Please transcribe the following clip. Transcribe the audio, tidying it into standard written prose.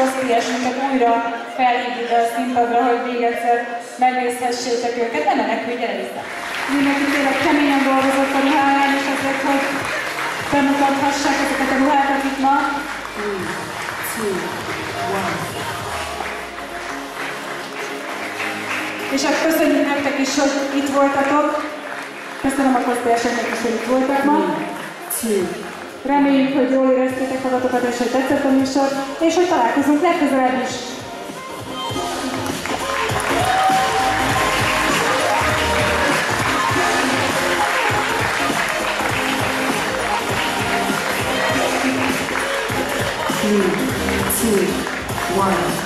cosplayesünket újra felhívjuk ide a színpadra, hogy még egyszer megnézhessétek őket. Nem menekülj, gyere vissza! Mindenki tényleg keményen dolgozott a ruháján, és azért, hogy bemutathassák ezeket a ruhákat itt ma. 3, 2, 1. És hát köszönjük nektek is, hogy itt voltatok. Köszönöm a cosplayeseknek is, hogy itt voltak ma. 2. Reméljük, hogy jól éreztétek magatokat, és hogy tetszett a műsor, és hogy találkozunk legközelebb is. Three, two, one.